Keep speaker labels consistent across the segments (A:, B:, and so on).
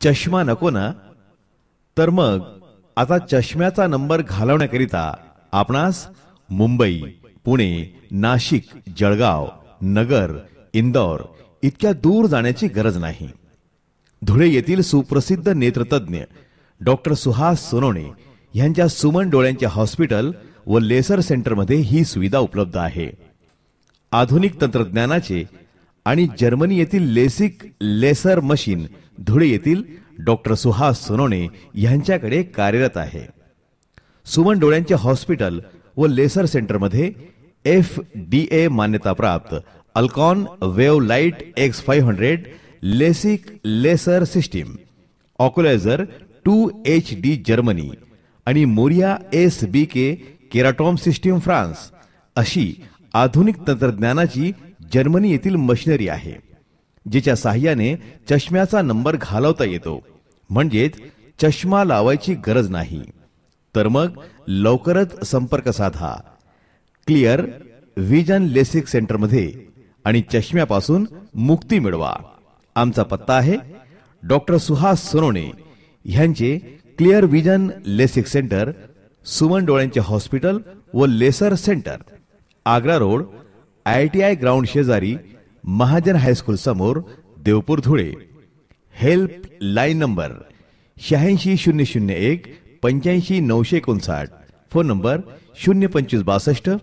A: चष्मा नको ना? तर मग आता चष्म्याचा नंबर घालवण्याकरिता आपणास मुंबई, पुणे, नाशिक, जळगाव, नगर, इंदौर इतक्या दूर जाण्याची गरज नाही. धुळे येथील सुप्रसिद्ध नेत्रतज्ञ डॉक्टर सुहास सोनवणे यांच्या सुमन डोळ्यांच्या हॉस्पिटल व लेसर सेंटरमध्ये ही सुविधा उपलब्ध आहे. आधुनिक तंत्रज्ञानाचे आणि जर्मनी येथील लेसिक लेसर मशीन धुळे येथील डॉक्टर सुहास सोनवणे यांच्याकडे कार्यरत आहे. सुमन डोळ्यांच्या हॉस्पिटल व लेसर सेंटरमध्ये FDA मान्यताप्राप्त Alcon wave light X500 LASIK laser system, Oculyzer 2HD Germany आणि Moria SBK keratome system France अशी आधुनिक तंत्रज्ञानाची जर्मनी येथील मशिनरी आहे, जिच्या साहाय्याने चष्म्याचा नंबर घालवता येतो. म्हणजेच चष्मा लावायची गरज नाही. तर मग लवकरच संपर्क साधा. क्लिअर विजन लेसिक सेंटरमध्ये आणि चष्म्यापासून मुक्ती मिळवा. आमचा पत्ता आहे डॉक्टर सुहास सोनवणे यांचे clear vision LASIK centre, Suman डोळ्यांचे हॉस्पिटल व laser centre, Agra road, ITI ground शेजारी, महाजन हायस्कूल समोर, Deopur, Dhule. Help line number 860001 85 phone number 02562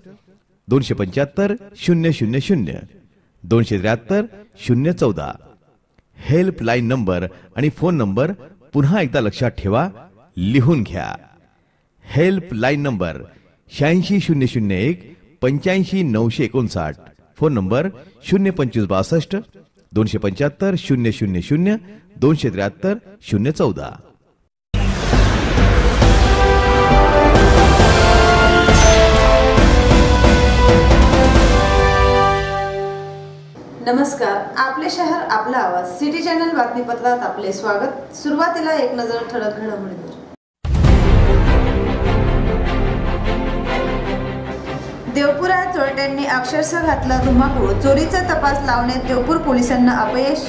A: 275 000 273 014. Help line number आणि फोन नंबर पुन्हा एकदा लक्षात ठेवा, लिहून घ्या. Help line number 860001 85 phone number 02562 275 000 273 014.
B: नमस्कार, आपले शहर आपला आवाज सिटी चॅनल बातमीपत्रात आपले स्वागत. सुरुवातीला एक नजर ठळक घडामोडींवर. देवपुरात चोरट्यांनी अक्षरशः घातला धुमाकूळ. चोरीचा तपास लावण्यात देवपूर पोलिसांना अपयश.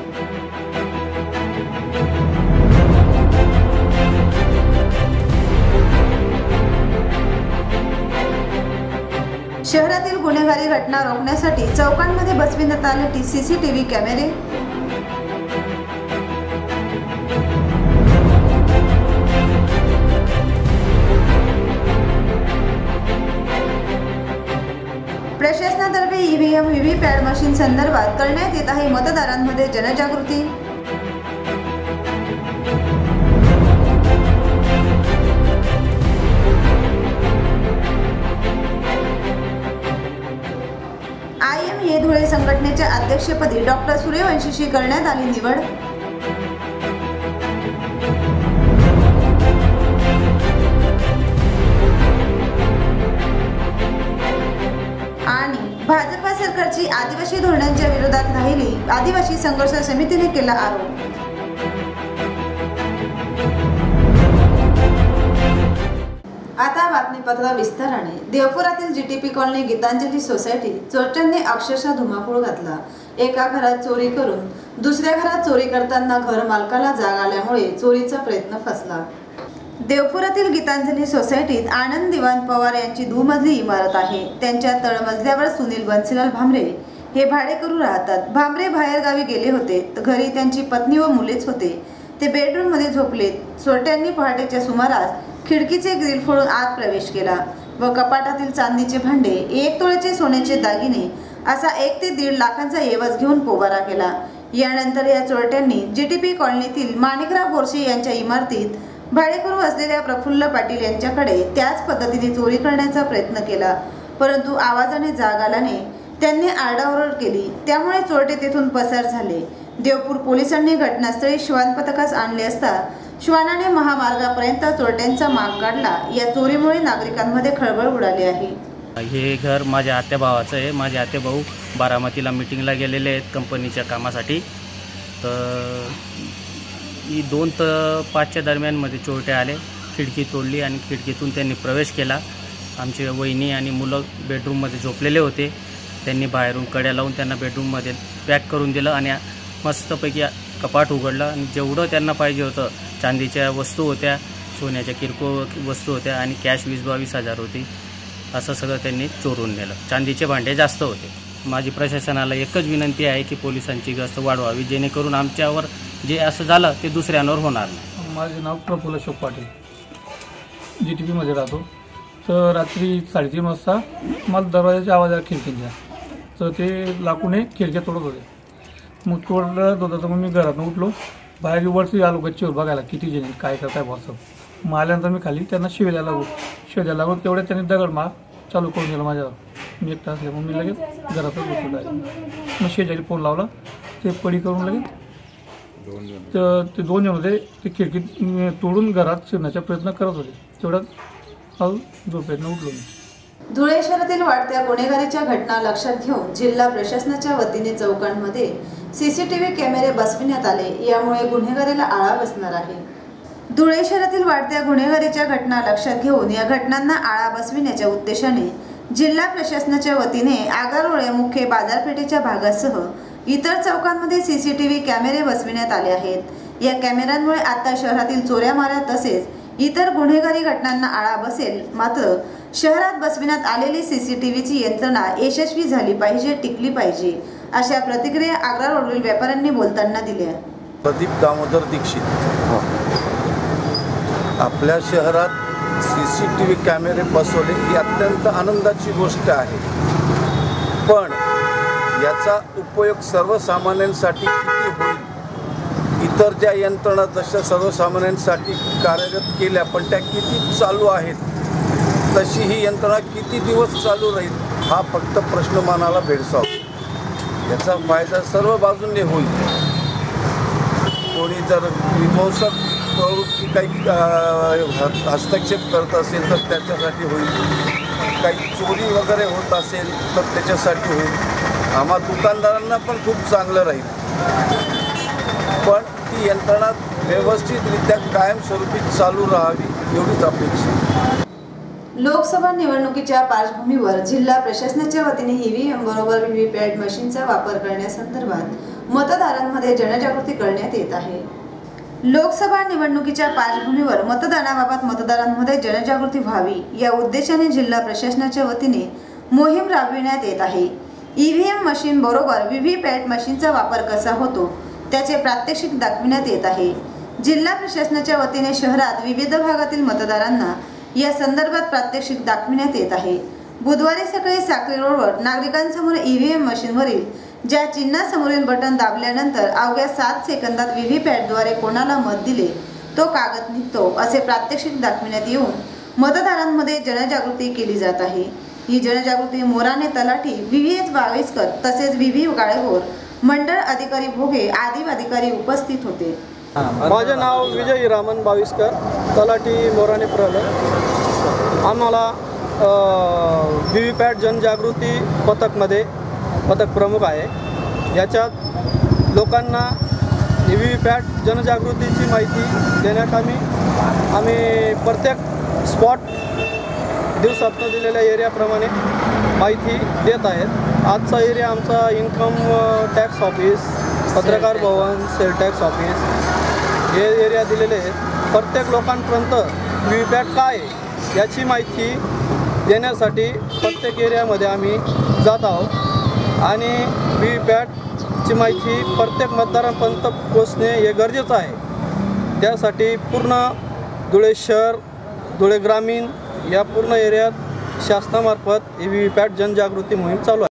B: शहरातील गुन्हेगारी घटना रोखण्यासाठी चौकांमध्ये बसविण्यात आले CCTV कॅमेरे. प्रशासनातर्फे EVM व्हीव्हीपॅट मशीन संदर्भात करण्यात येत आहे मतदारांमध्ये जनजागृती. IMA धुळे संघटनेच्या अध्यक्षपदी डॉक्टर सूर्यवंशीची करण्यात आली निवड. आणि भाजपा सरकारची आदिवासी धोरणांच्या विरोधात राहिली आदिवासी संघर्ष समितीने केला आरोप. आता बातमीपत्र विस्ताराने. देवपुरातील GTP कॉलनी गीतांजली सोसायटी चोरट्यांनी अक्षरशः धुमाकूळ घातला. एका घरात चोरी करून दुसऱ्या घरात चोरी करताना घर मालकाला जाग आल्यामुळे चोरीचा प्रयत्न फसला. देवपुरातील गीतांजली सोसायटीत आनंद दिवाण पवार यांची दुमजली इमारत आहे. त्यांच्या तळमजल्यावर सुनील बन्सीलाल भामरे हे भाडेकरू राहतात. भामरे बाहेर गावी गेले होते. घरी त्यांची पत्नी व मुलेच होते. ते बेडरूम मध्ये झोपलेत. चोरट्यांनी पहाटेच्या सुमारास खिडकीचे ग्रिल फोडून आत प्रवेश केला व कपाटातील चांदीचे भांडे, 1 तोळ्याचे सोन्याचे दागिने असा 1 ते 1.5 लाखांचा एवज घेऊन पोबारा केला. यानंतर या चोरट्यांनी GTP कॉलनीतील माणिकराव बोरसे यांच्या इमारतीत भाडेकरू असलेल्या प्रफुल्ल पाटील यांच्याकडे त्याच पद्धतीने चोरी करण्याचा प्रयत्न केला. परंतु आवाजाने जाग आल्याने त्यांनी आरडाओरड केली. त्यामुळे चोरटे तेथून पसार झाले. देवपूर पोलिसांनी घटनास्थळी श्वान पथकास आणले असता श्वानाने महामार्गापर्यंत चोरट्यांचा माग काढला. या चोरीमुळे नागरिकांमध्ये खळबळ उडाली आहे.
C: हे घर माझ्या आत्या भावाचं आहे. माझे आत्या भाऊ बारामतीला मीटिंगला गेलेले आहेत कंपनीच्या कामासाठी. तर 2 ते 5च्या दरम्यानमध्ये चोरटे आले. खिडकी तोडली आणि खिडकीतून त्यांनी प्रवेश केला. आमचे वहिनी आणि मुलं बेडरूममध्ये झोपलेले होते. त्यांनी बाहेरून कड्या लावून त्यांना बेडरूममध्ये पॅक करून दिलं आणि मस्तपैकी कपाट उघडलं आणि जेवढं त्यांना पाहिजे होतं, चांदीच्या वस्तू होत्या, सोन्याच्या किरकोळ वस्तू होत्या आणि कॅश 20-22 होती, असं सगळं त्यांनी चोरून नेलं. चांदीचे भांडे जास्त होते. माझी प्रशासनाला एकच विनंती आहे की पोलिसांची गस्त वाढवावी, जेणेकरून आमच्यावर जे असं झालं ते दुसऱ्यांवर होणार नाही.
D: माझे नाव प्रफुल्ल अशोक पाटील, GTPमध्ये राहतो. तर रात्री 3:30 वाजता मला दरवाजाच्या आवाज आला खिडकींच्या, तर ते लाकूने खिडक्या तोडत होते. मग तोडत होतं तर मग मी घरातून उठलो, बाहेर वरती आलो गच्चीवर बघायला किती जण काय करताय बॉस. मग आल्यानंतर मी खाली त्यांना शोधायला लागलो. तेवढ्या त्यांनी दगडमार चालू करून दिला माझ्यावर. मी एकटा असले मग मी लगेच घरातच बसलो आहे. मग शेजारी फोन लावला, ते पडी करून लगेच तर ते 2 जण होते, ते खिडकी तोडून घरात शिरण्याचा प्रयत्न करत होते. तेवढ्यात झोपेतनं उठलो मी.
B: धुळे शहरातील वाढत्या गुन्हेगारीच्या घटना लक्षात घेऊन जिल्हा प्रशासनाच्या वतीने चौकांमध्ये CCTV कॅमेरे बसविण्यात आले. यामुळे गुन्हेगारीला आळा बसणार आहे. धुळे शहरातील वाढत्या गुन्हेगारीच्या घटना लक्षात घेऊन या घटनांना आळा बसविण्याच्या उद्देशाने जिल्हा प्रशासनाच्या वतीने आगारोळे मुख्य बाजारपेठेच्या भागासह इतर चौकांमध्ये CCTV कॅमेरे बसविण्यात आले आहेत. या कॅमेऱ्यांमुळे आता शहरातील चोऱ्या माऱ्या तसेच इतर गुन्हेगारी घटनांना आळा बसेल. मात्र शहरात बसविण्यात आलेली CCTVची यंत्रणा यशस्वी झाली पाहिजे, टिकली पाहिजे, अशा प्रतिक्रिया आग्रा रोडवरील व्यापाऱ्यांनी बोलताना दिल्या.
E: प्रदीप दामोदर दीक्षित. आपल्या शहरात CCTV कॅमेरे बसवले ही अत्यंत आनंदाची गोष्ट आहे, पण याचा उपयोग सर्वसामान्यांसाठी किती होईल? इतर ज्या यंत्रणा जशा सर्वसामान्यांसाठी कार्यरत केल्या पण त्या किती चालू आहेत, तशी ही यंत्रणा किती दिवस चालू राहील हा फक्त प्रश्न मनाला भेडसावतो. याचा फायदा सर्व बाजूंनी होईल. कोणी जर विध्वंसक प्रवृत्ती काही हस्तक्षेप करत असेल तर त्याच्यासाठी होईल, काही चोरी वगैरे होत असेल तर त्याच्यासाठी होईल. आम्हा दुकानदारांना पण खूप चांगलं राहील, पण ती यंत्रणा व्यवस्थितरित्या कायमस्वरूपी चालू राहावी एवढीच अपेक्षा.
B: लोकसभा निवडणुकीच्या पार्श्वभूमीवर जिल्हा प्रशासनाच्या वतीने EVM बरोबर VVPAT मशीनचा वापर करण्यासंदर्भात मतदारांमध्ये जनजागृती करण्यात येत आहे. लोकसभा निवडणुकीच्या पार्श्वभूमीवर मतदानाबाबत मतदारांमध्ये जनजागृती व्हावी या उद्देशाने जिल्हा प्रशासनाच्या वतीने मोहीम राबविण्यात येत आहे. EVM मशीन बरोबर VVPAT मशीनचा वापर कसा होतो त्याचे प्रात्यक्षिक दाखविण्यात येत आहे. जिल्हा प्रशासनाच्या वतीने शहरात विविध भागातील मतदारांना या संदर्भात प्रात्यक्षिक दाखविण्यात येत आहे. बुधवारी सकाळी साक्री रोडवर नागरिकांसमोर EVM मशीनवरील ज्या चिन्हासमोरील बटन दाबल्यानंतर अवघ्या 7 सेकंदात VVPATद्वारे कोणाला मत दिले तो कागद निघतो असे प्रात्यक्षिक दाखविण्यात येऊन मतदारांमध्ये जनजागृती केली जात आहे. ही जनजागृती मोराणे तलाठी VVS बाविस्कर तसेच VV गाळेगोर, मंडळ अधिकारी भोगे आदी अधिकारी उपस्थित होते.
F: माझे नाव विजय रामन बाविस्कर, तलाठी मोराणे प्रलय. आम्हाला VVPAT जनजागृती पथकमध्ये पथक प्रमुख आहे. याच्यात लोकांना VVPAT जनजागृतीची माहिती देण्यात आम्ही प्रत्येक स्पॉट दिवसातनं दिलेल्या एरियाप्रमाणे माहिती देत आहेत. आजचा एरिया आमचा income tax office, Patrakar Bhavan, sales tax office हे एरिया दिलेले आहेत. प्रत्येक लोकांपर्यंत VVPAT काय आहे याची माहिती देण्यासाठी प्रत्येक एरियामध्ये आम्ही जात आहोत आणि VVPATची माहिती प्रत्येक मतदारांपर्यंत पोचणे हे गरजेचं आहे. त्यासाठी पूर्ण धुळे शहर, धुळे ग्रामीण या पूर्ण एरियात शासनामार्फत VVPAT जनजागृती मोहीम चालू आहे.